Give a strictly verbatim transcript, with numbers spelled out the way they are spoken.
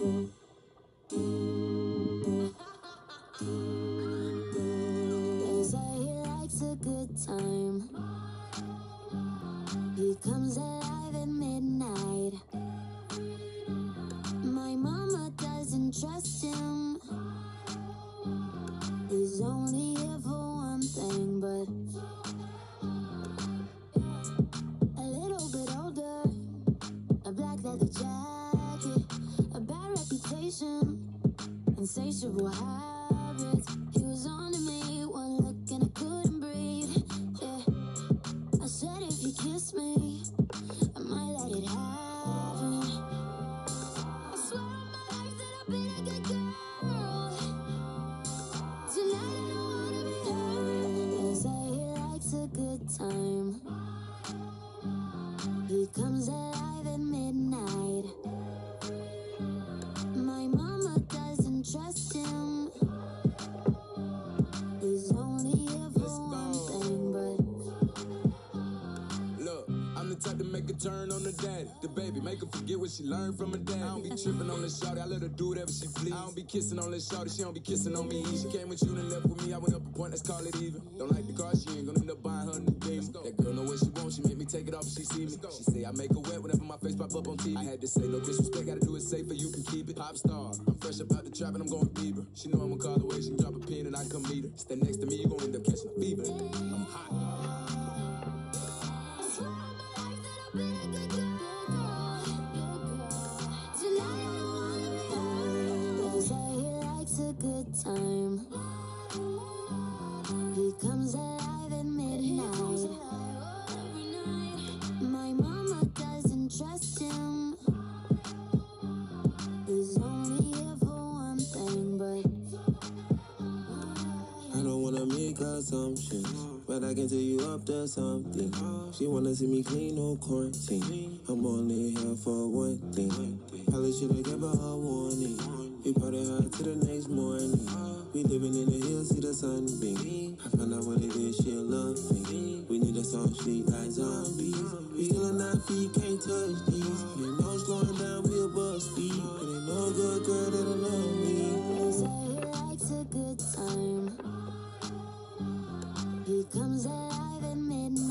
They say he likes a good time. He comes alive at midnight. My mama doesn't trust him. He's only here for one thing, but a little bit older, a black leather jacket, a bad reputation, insatiable habits. He was on to me, one look and I couldn't breathe. Yeah, I said if you kiss me, I might let it happen. I swear on my life that I'll be a good girl. Tonight I don't wanna be hurt. They say he likes a good time. He comes alive at midnight. My mama doesn't trust him. He's only here for one thing, but look, I'm the type to make a turn on the daddy. The baby, make her forget what she learned from her dad. I don't be tripping on this shawty, I let her do whatever she please. I don't be kissing on this shawty, she don't be kissing on me. She came with you and left with me, I went up a point, let's call it even. Don't like the car, she ain't gonna end up buying her a new Beamer. That girl know what she wants, she make me take it off if she see me. She say I make her wet whenever my face pop up on T V. I had to say no disrespect, gotta do it safer, you can keep it. Pop star, I'm fresh about the trap and I'm going Bieber. She know I'ma call away, she can drop a pin and I come meet her. Stand next to me, you gon' end up catching a fever. I'm hot. A good time. He comes alive at midnight. My mama doesn't trust him. He's only here for one thing, but I don't wanna make assumptions, but I can tell you up to something. She wanna see me clean, no quarantine. I'm only here for one thing. Probably should've given her a warning. We party hard till the next morning. We living in the hills, see the sunbeam. I found out what it is, she'll love me. We need a song street like zombies. We still on our feet, can't touch these. It ain't no slowing down, we above speed. It ain't no good girl that'll love me. they say he likes a good time. He comes alive at midnight.